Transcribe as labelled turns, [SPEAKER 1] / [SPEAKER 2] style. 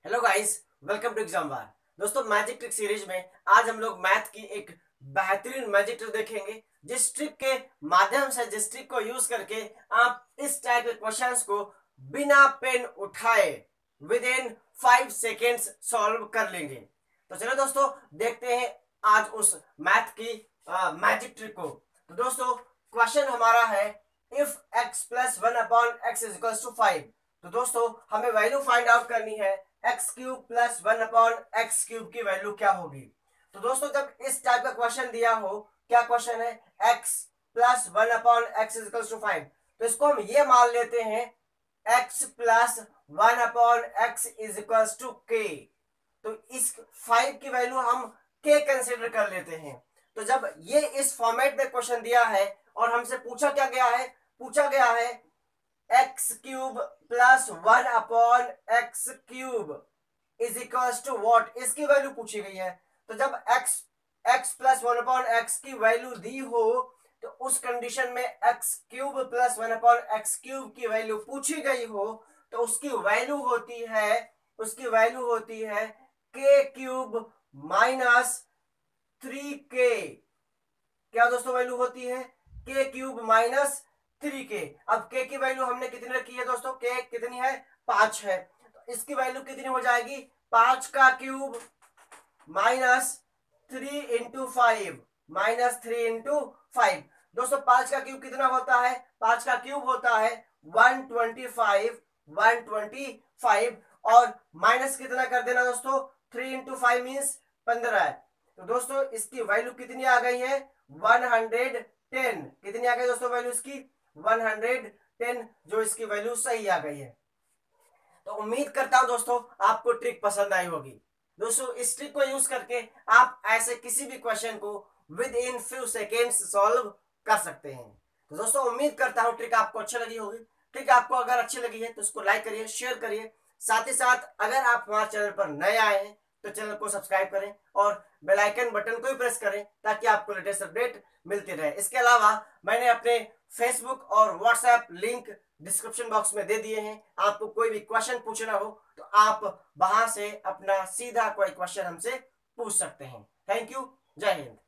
[SPEAKER 1] Hello guys, welcome to exam war. दोस्तों, magic trick series में आज हम लोग मैथ की एक बेहतरीन मैजिक ट्रिक देखेंगे, जिस ट्रिक के माध्यम से, जिस ट्रिक को यूज करके आप इस टाइप के क्वेश्चंस को बिना पेन उठाए विद इन 5 सेकेंड्स सॉल्व कर लेंगे। तो चलो दोस्तों, देखते हैं आज उस मैथ की मैजिक ट्रिक को। तो दोस्तों, क्वेश्चन हमारा है if x plus 1/x is equal to 5। तो दोस्तों, हमें वैल्यू फाइंड आउट करनी है एक्स क्यूब प्लस 1/x³ की वैल्यू क्या होगी। तो दोस्तों, जब इस टाइप का क्वेश्चन दिया हो, क्या क्वेश्चन है, x plus 1/x is equal to 5, तो इसको हम ये मान लेते हैं x plus 1/x is equal to k। तो इस 5 की वैल्यू हम k कंसिडर कर लेते हैं। तो जब ये इस फॉर्मेट में क्वेश्चन दिया है और हमसे पूछा गया है x cube plus 1/x³ is equal to what, इसकी वैल्यू पूछी गई है। तो जब x प्लस 1/x की वैल्यू दी हो, तो उस कंडीशन में x क्यूब प्लस 1/x³ की वैल्यू पूछी गई हो, तो उसकी वैल्यू होती है k क्यूब माइनस 3k। क्या दोस्तों वैल्यू होती है, k क्यूब माइनस 3k। अब k की वैल्यू हमने कितनी रखी है दोस्तों, k कितनी है, 5 है। तो इसकी वैल्यू कितनी हो जाएगी, 5 का क्यूब माइनस 3 इंटू 5। दोस्तों, 5 का क्यूब कितना होता है, 5 का क्यूब होता है 125 और माइनस कितना कर देना दोस्तों, 3 इंटू 5 मीन्स 15 है। तो दोस्तों, इसकी वैल्यू कितनी आ गई है, 110। कितनी आ गई दोस्तों वैल्यू इसकी, 110, जो इसकी वैल्यू सही आ गई है। तो उम्मीद करता हूं दोस्तों आपको ट्रिक पसंद आई होगी। दोस्तों, इस ट्रिक को यूज करके आप ऐसे किसी भी क्वेश्चन को within few seconds solve कर सकते हैं। तो दोस्तों, उम्मीद करता हूं ट्रिक आपको अच्छी लगी होगी। ट्रिक आपको अगर अच्छी लगी है तो उसको लाइक करिए, शेयर करिए। साथ ही साथ अगर आप हमारे चैनल पर नए आए हैं तो चैनल को सब्सक्राइब करें और बेल आइकन बटन को भी प्रेस करें, ताकि आपको लेटेस्ट अपडेट मिलती रहे। इसके अलावा मैंने अपने फेसबुक और व्हाट्सएप लिंक डिस्क्रिप्शन बॉक्स में दे दिए हैं। आपको कोई भी क्वेश्चन पूछना हो तो आप वहां से अपना सीधा कोई क्वेश्चन हमसे पूछ सकते हैं। Thank you. जय हिंद।